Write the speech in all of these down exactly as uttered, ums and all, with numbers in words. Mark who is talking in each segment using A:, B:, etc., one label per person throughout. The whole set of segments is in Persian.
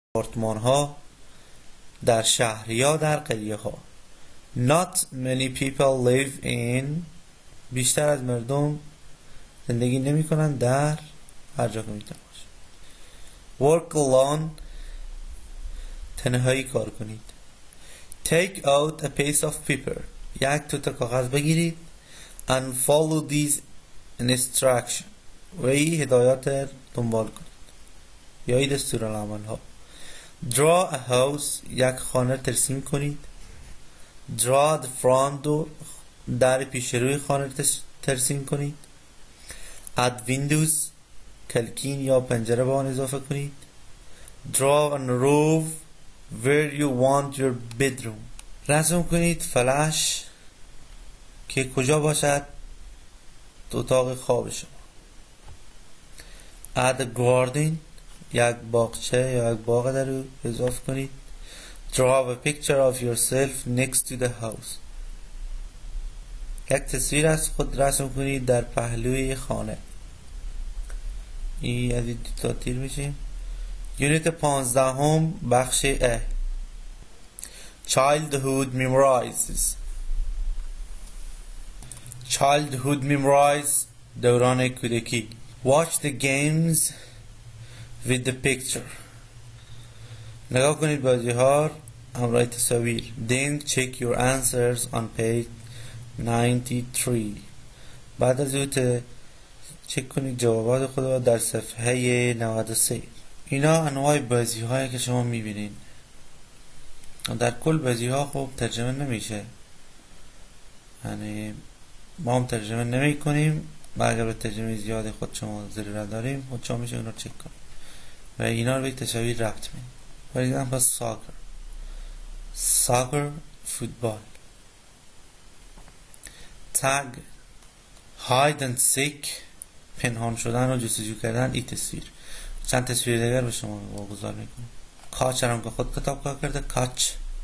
A: آپارتمان ها در شهر یا در قریه ها. Not many people live in. بیشتر از مردم زندگی نمی کنند در هر جا که میتونه باشه. Work alone. تنهایی کار کنید. Take out a piece of paper. یک توته کاغذ بگیرید. And follow these instructions. و این هدایات دنبال کنید یا این دستورالعمل ها. Draw a house. یک خانه ترسیم کنید. Draw the front door. در پیش روی خانه ترسیم کنید. Add windows. کلکین یا پنجره به آن اضافه کنید. Draw a roof where you want your bedroom. رسم کنید فلش که کجا باشد اتاق خواب شما. Add a garden. یک باغچه یا یک باغ در رو اضافه کنید. Draw a picture of yourself next to the house. یک تصویر از خود رسم کنید در پهلوی خانه. این از این تا تیر میشیم. یونیت پانزدهم بخش ا. Childhood memorizes. Childhood memorize دوران کودکی. Watch the games with the picture. نگاه کنید بازی ها همراه تصاویر. Then check your answers on page ninety-three. بعد از اون چک کنید جوابات خود را در صفحه نود و سه. اینا انواع بازی هایی که شما میبینید. در کل بازی ها خب ترجمه نمیشه، یعنی ما هم ترجمه نمی کنیم و اگر به ترجمه زیاد خود شما ضرورت داریم خود شما میشه اونا چک کنید و اینا رو به تصاویر ربط میدید. For example soccer. Soccer فوتبال. Tag. Hide and seek پنهان شدن و جستجو کردن. این تصویر چند تصویر دیگر به شما واگذار میکنم. کاچ هم که خود کتاب کار کرده. کاچ.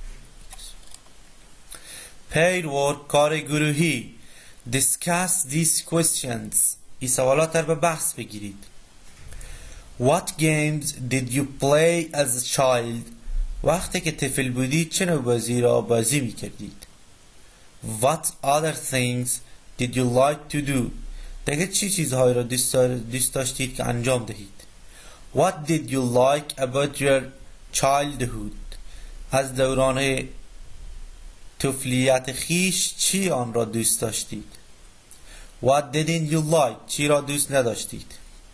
A: Paid work کار گروهی. Discuss these questions. این سوالات رو به بحث بگیرید. What games did you play as a child? وقتی که طفل بودید چه نوع بازی را بازی میکردید؟ What other things did you like to do? دیگه چی چیزهایی را دوست داشتید که انجام دهید؟ What did you like about your childhood? از دوران طفولیت خیش چی آن را دوست داشتید؟ What didn't you like? چی را دوست نداشتید؟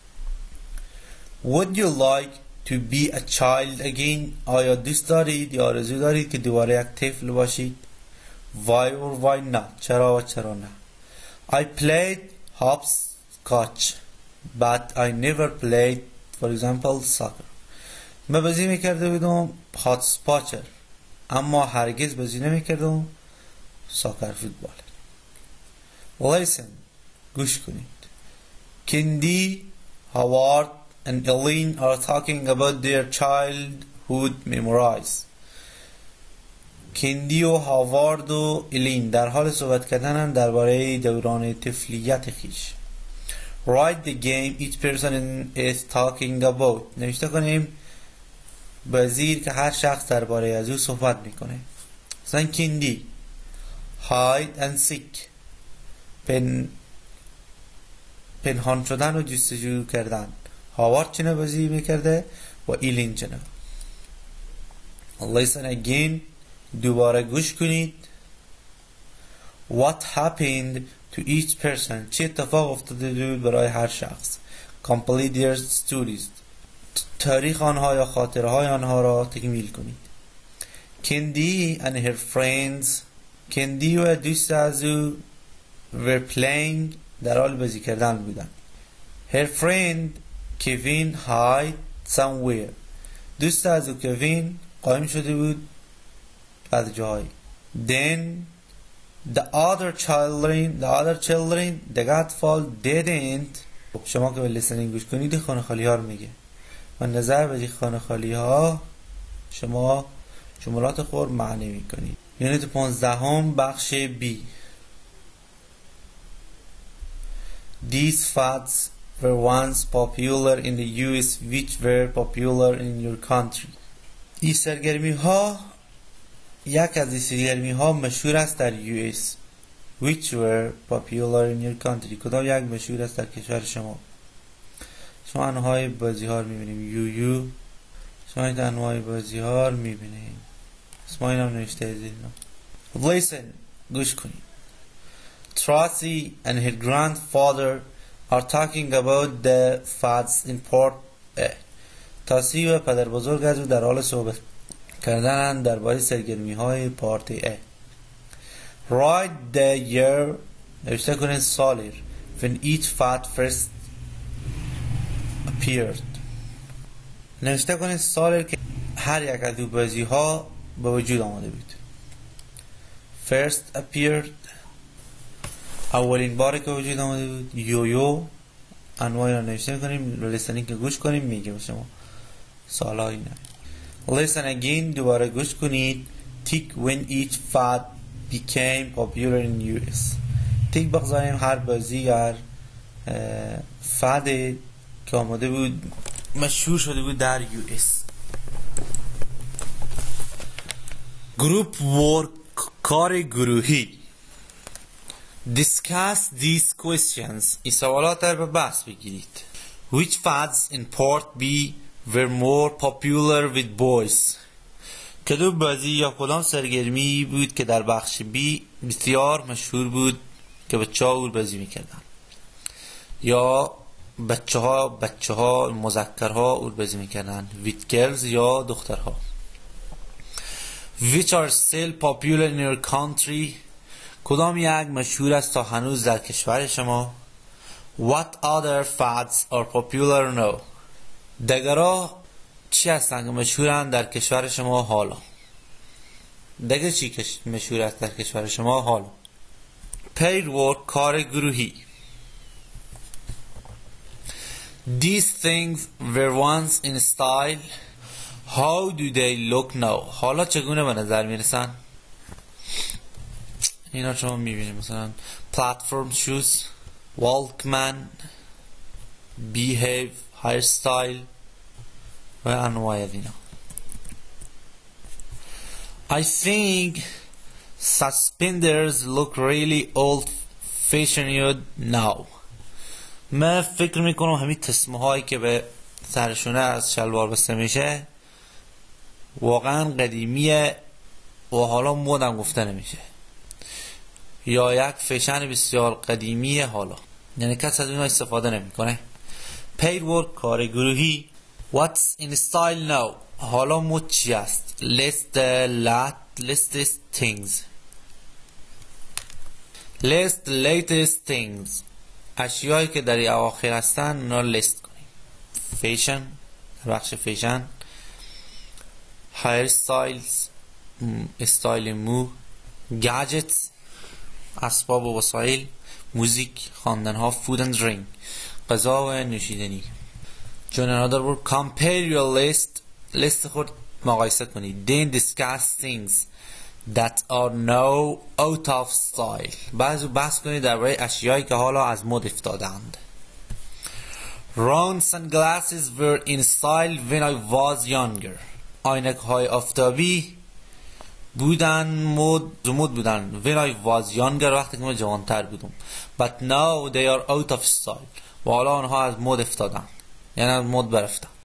A: Would you like to be a child again? آیا دوست دارید یا آرزو دارید که دوباره یک طفل باشید؟ Why or why not? چرا و چرا نه؟ I played hopscotch but I never played for example soccer. من بازی میکرده بودم هاتسپاچر اما هرگز بازی نمیکردم ساکر فوتبال. Listen. گوش کنید. کندی، هاوارد and Elaine are talking about their childhood memories. کندی و هاوارد و الین در حال صحبت کردنن درباره دوران طفولیت خیش. Write the game each person is talking about. نوشته کنیم بازیر که هر شخص درباره از او صحبت میکنه. مثلا کندی hide and seek پن پنهان شدن و جستجو کردن. هاوارد چنه بازی میکرده و ایلین چنه. Listen again. دوباره گوش کنید. What happened to each person? چه اتفاق افتاده بود برای هر شخص. Complete their stories. تاریخ آنها یا خاطره های آنها را تکمیل کنید. Candy and her friends. کندی و دوست از او were playing در حال بازی کردن بودن. Her friend Kevin hide somewhere. دوست از او کوین قایم شده بود از جایی. Then the other children the other children the godfall didn't. شما که به listening گوش کنید خانه خالی ها رو میگه. من نظر به خانه خالی ها شما جملات خور معنی میکنید. یونیت پانزدهم بخش B. These fads were once popular in the U S which were popular in your country. این سرگرمی ها یک از این سرگرمی ها مشهور است در یو اس. Which were popular in your country. کدام یک مشهور است در کشور شما؟ شما انواع بازی ها رو میبینیم. یو یو شما این انواع بازی ها رو میبینیم. اسم این هم نوشته از این. Listen, گوش کنید. Tracy and her grandfather are talking about the fads in part A. تاسی و پدر بزرگ از او در حال صحبت کردن درباره سرگرمی های پارت A. Write the year, نوشته کنید سالی when each fad first appeared. نوشته کنید سالی که هر یک از دو بازی ها به وجود آمده بود. First appeared اولین باری که وجود آمده بود. یویو انواعی را نوشته کنیم. لیسنینگ که گوش کنیم میگه شما سالهایی نه. Listen again دوباره گوش کنید. Tick when each fad became popular in یو اس. تیک بگذاریم هر بازیگر فد که آمده بود مشهور شده بود در یو اس. گروپ ورک کار گروهی. Discuss these questions. این سوالات را به بحث بگیرید. Which fads in part B were more popular with boys. کدوم بازی یا کدام سرگرمی بود که در بخش بی بسیار مشهور بود که بچه ها اون بازی میکردن، یا بچه ها بچه ها مذکرها اون بازی میکردن. with girls یا دخترها. which are still popular in your country. کدام یک مشهور است تا هنوز در کشور شما. what other fads are popular now. دگرها چی هستند که مشهورن در کشور شما حالا؟ دیگه چی مشهور است در کشور شما حالا؟ paid work کار گروهی. These things were once in style. How do they look now. حالا چگونه به نظر میرسن؟ اینا شما میبینید مثلا platform shoes, walkman, behave, hairstyle و انواع اینا. I think suspenders look really old fashioned now. من فکر میکنم همین تسمه هایی که به سرشونه از شلوار بسته میشه واقعا قدیمیه و حالا مدم گفته نمیشه، یا یک فیشن بسیار قدیمیه حالا، یعنی کس از اونها استفاده نمیکنه. paid work کار گروهی. what's in style now. حالا مد چی است؟ list the latest things. list the latest things. اشیایی که در اواخر هستن اونا لیست کنیم. فیشن بخش فیشن. hair styles استایل مو. gadgets اسباب و وسایل. موزیک خواندن ها. food and drink غذا و نوشیدنی. جون another word. compare your list. لیست خود مقایسه کنید. then discuss things that are now out of style. بعضی بحث کنید درباره اشیایی که حالا از مد افتادند. round sunglasses were in style when I was younger. عینک های آفتابی بودن مد مد بودن when I was younger وقتی که من جوانتر بودم. but now they are out of style. و حالا آنها از مد افتادن، یعنی از مد برفتن.